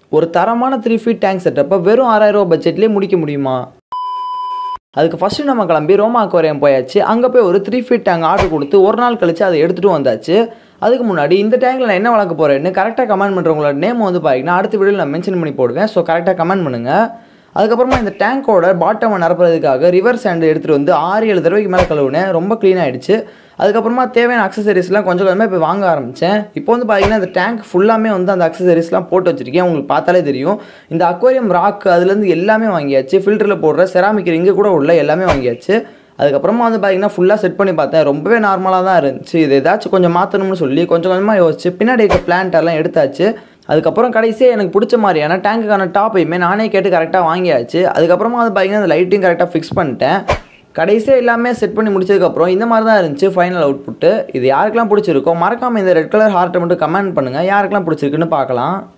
ஒரு தரமான 3 feet tank செட்டப்பை வெறும் 6000 ரூபா பட்ஜெட்லேயே முடிக்க முடியுமா? அதுக்கு ஃபஸ்ட்டு நம்ம கிளம்பி ரோமா அக்வாரியம் போயாச்சு. அங்கே போய் ஒரு 3 ஃபீட் டேங்க் ஆர்டர் கொடுத்து ஒரு நாள் கழிச்சு அதை எடுத்துகிட்டு வந்தாச்சு. அதுக்கு முன்னாடி இந்த டேங்கில் நான் என்ன வளர்க்க போகிறேன்னு கரெக்டாக கமெண்ட் பண்ணுறவங்களோட நேம் வந்து பார்த்தீங்கன்னா அடுத்த வீடியோவில் நான் மென்ஷன் பண்ணி போடுவேன். ஸோ கரெக்டாக கமெண்ட் பண்ணுங்கள். அதுக்கப்புறமா இந்த டேங்கோட பாட்டமை நிரப்புறதுக்காக ரிவர் சாண்டு எடுத்துகிட்டு வந்து 6-7 தடவைக்கு மேலே கழுவுனேன். ரொம்ப க்ளீன் ஆகிடுச்சு. அதுக்கப்புறமா தேவையான அக்சசரிஸ்லாம் கொஞ்சம் கொஞ்சமாக இப்போ வாங்க ஆரம்பித்தேன். இப்போ வந்து பார்த்தீங்கன்னா இந்த டேங்க் ஃபுல்லாமே வந்து அந்த அக்சசரிஸ்லாம் போட்டு வச்சுருக்கேன். உங்களுக்கு பார்த்தாலே தெரியும். இந்த அக்வாரியம் ராக் அதுலேருந்து எல்லாமே வாங்கியாச்சு. ஃபில்டரில் போடுற செராமிக் ரிங்கு கூட உள்ள எல்லாமே வாங்கியாச்சு. அதுக்கப்புறமா வந்து பார்த்தீங்கன்னா ஃபுல்லாக செட் பண்ணி பார்த்தேன். ரொம்பவே நார்மலாக தான் இருந்துச்சு. இது ஏதாச்சும் கொஞ்சம் மாற்றணும்னு சொல்லி கொஞ்சம் கொஞ்சமாக யோசிச்சு பின்னாடி இருக்க பிளான்ட்டெல்லாம் எடுத்தாச்சு. அதுக்கப்புறம் கடைசியாக எனக்கு பிடிச்ச மாதிரியான டேங்குக்கான டாப்பையுமே நானே கேட்டு கரெக்டாக வாங்கியாச்சு. அதுக்கப்புறமா வந்து பார்த்தீங்கன்னா அந்த லைட்டையும் கரெக்டாக ஃபிக்ஸ் பண்ணிட்டேன். கடைசியாக எல்லாமே செட் பண்ணி முடிச்சதுக்கப்புறம் இந்த மாதிரி தான் இருந்துச்சு ஃபைனல் அவுட்புட்டு. இது யாருக்கெல்லாம் பிடிச்சிருக்கோ மறக்காமல் இந்த ரெட் கலர் ஹார்ட்டை மட்டும் கமெண்ட் பண்ணுங்கள். யாருக்கெல்லாம் பிடிச்சிருக்குன்னு பார்க்கலாம்.